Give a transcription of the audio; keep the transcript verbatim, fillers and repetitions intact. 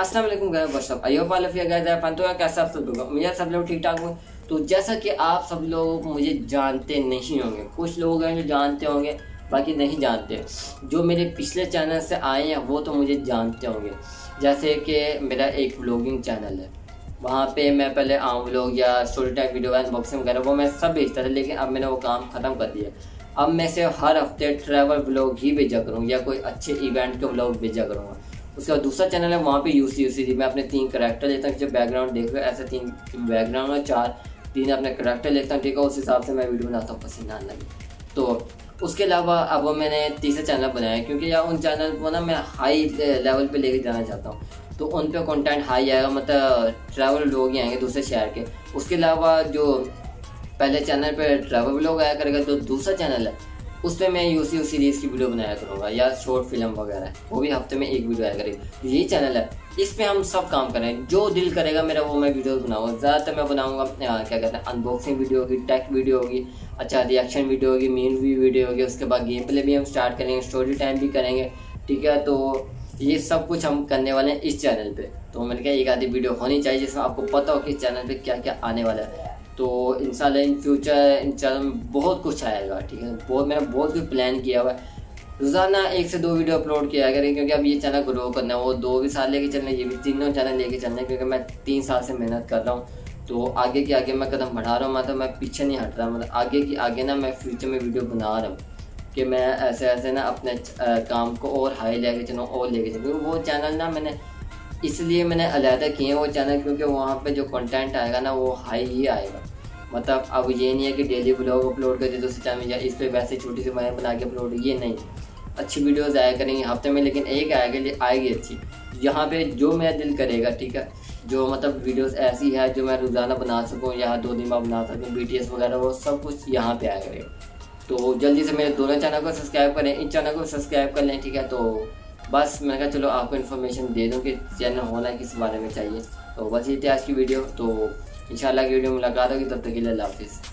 अस्सलाम वालेकुम guys, what's up I hope all of you guys are fine. तो कैसा आप सब लोग, मुझे सब लोग ठीक ठाक होंगे। तो जैसा कि आप सब लोग मुझे जानते नहीं होंगे, कुछ लोग हैं जो जानते होंगे, बाकी नहीं जानते। जो मेरे पिछले चैनल से आए हैं वो तो मुझे जानते होंगे। जैसे कि मेरा एक व्लॉगिंग चैनल है, वहाँ पे मैं पहले आम व्लॉग या स्टोरी टाइप वीडियो अनबॉक्सिंग वगैरह वो मैं सब भेजता था, लेकिन अब मैंने वो काम ख़त्म कर दिया। अब मैं से हर हफ्ते ट्रैवल व्लॉग ही भेजा करूँ या कोई अच्छे इवेंट के व्लॉग भेजा करूँगा। उसका दूसरा चैनल है, वहाँ पे यूसी यूसी मैं अपने तीन करैक्टर लेता हूँ। जो बैकग्राउंड देख रहे हो ऐसे तीन बैकग्राउंड और चार तीन अपने करैक्टर लेता हूँ, ठीक है। उस हिसाब से मैं वीडियो बनाता हूँ, पसीना आने लगे। तो उसके अलावा अब मैंने तीसरा चैनल बनाया है, क्योंकि यार उन चैनल को ना मैं हाई लेवल पे लेके जाना चाहता हूँ। तो उन पे कंटेंट हाई आएगा, मतलब ट्रैवल लोग ही आएंगे दूसरे शहर के। उसके अलावा जो पहले चैनल पे ट्रैवल व्लॉग आया करेगा, जो दूसरा चैनल है उस पर मैं यूसी यू सीरीज़ की वीडियो बनाया करूँगा या शॉर्ट फिल्म वगैरह, वो भी हफ्ते में एक वीडियो आया करेगी। यही चैनल है, इस पे हम सब काम करें, जो दिल करेगा मेरा वो मैं वीडियो बनाऊँगा। ज़्यादातर मैं बनाऊँगा क्या कहते हैं, अनबॉक्सिंग वीडियो होगी, टेक वीडियो होगी, अच्छा रिएक्शन वीडियो होगी, मीम भी वीडियो होगी। उसके बाद गेम प्ले भी हम स्टार्ट करेंगे, स्टोरी टाइम भी करेंगे, ठीक है। तो ये सब कुछ हम करने वाले हैं इस चैनल पे। तो मैंने कहा एक आधी वीडियो होनी चाहिए जिसमें आपको पता हो कि इस चैनल पे क्या क्या आने वाला है। तो इंशाल्लाह इन फ्यूचर इन चैनल में बहुत कुछ आएगा, ठीक है। बहुत मैंने बहुत कुछ प्लान किया हुआ है। रोज़ाना एक से दो वीडियो अपलोड किया करें, क्योंकि अब ये चैनल ग्रो करना है। वो दो भी साल लेके चलना है, ये भी तीनों चैनल लेके चलना है, क्योंकि मैं तीन साल से मेहनत कर रहा हूँ। तो आगे के आगे मैं कदम बढ़ा रहा हूँ, मतलब मैं पीछे नहीं हट रहा। मतलब आगे की आगे ना मैं फ्यूचर में वीडियो बना रहा हूँ कि मैं ऐसे ऐसे ना अपने काम को और हाई लेके चलूँ और लेके चलूँ। वो चैनल ना मैंने इसलिए मैंने अलहदा किए हैं वो चैनल, क्योंकि वहाँ पे जो कंटेंट आएगा ना वो हाई ही आएगा। मतलब अब ये नहीं है कि डेली व्लॉग अपलोड कर दे दूसरे चैनल या इस पे वैसे छोटी सी मैं बना के अपलोड, ये नहीं। अच्छी वीडियोस आया करेंगी हफ्ते में, लेकिन एक आएगा आएगी अच्छी, यहाँ पे जो मेरा दिल करेगा, ठीक है। जो मतलब वीडियोस ऐसी है जो मैं रोज़ाना बना सकूँ या दो दिन बाद बना सकूँ, बीटीएस वगैरह वो सब कुछ यहाँ पे आया करेगा। तो जल्दी से मेरे दोनों चैनल को सब्सक्राइब करें, इन चैनल को सब्सक्राइब कर लें, ठीक है। तो बस मैंने कहा चलो आपको इन्फॉर्मेशन दे दूँ कि चैनल होना किस बारे में चाहिए। तो बस ये थी आज की वीडियो। तो इंशाल्लाह की वीडियो मुलाकात होगी, तब तक के लिए अल्लाह हाफिज़।